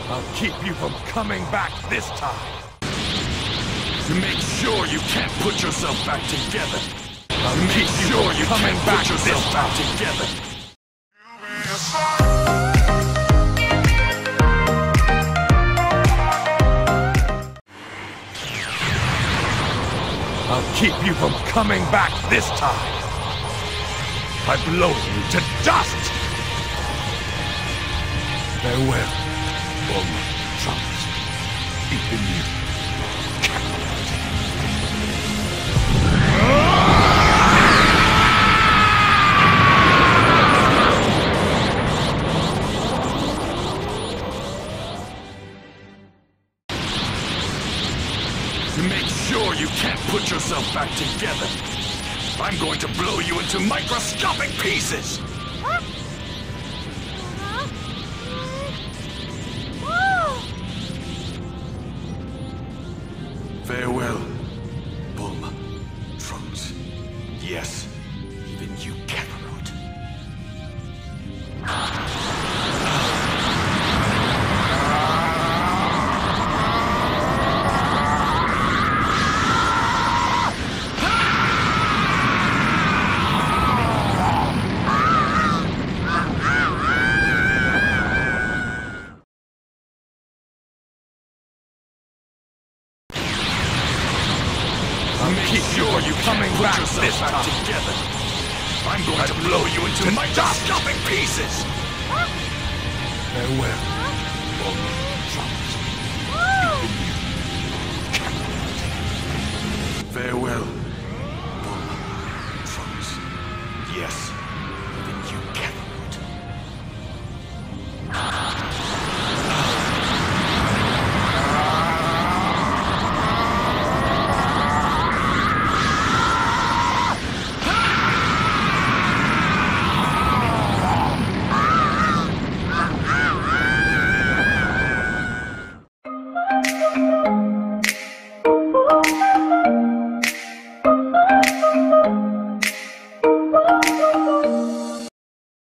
I'll keep you from coming back this time. To make sure you can't put yourself back together. I'll keep sure you coming back put yourself back together. I'll keep you from coming back this time. I blow you to dust. Farewell, Bulma, Trunks. Even you, Kakarot. To make sure you can't put yourself back together, I'm going to blow you into microscopic pieces! Farewell, Bulma, Trunks. Yes, even you, Kakarot. Make sure you coming back this time together. I'm going to blow you into microscopic pieces. Farewell, Bulma, Trunks. Even you, Kakarot. Farewell, Bulma, Trunks. Yes.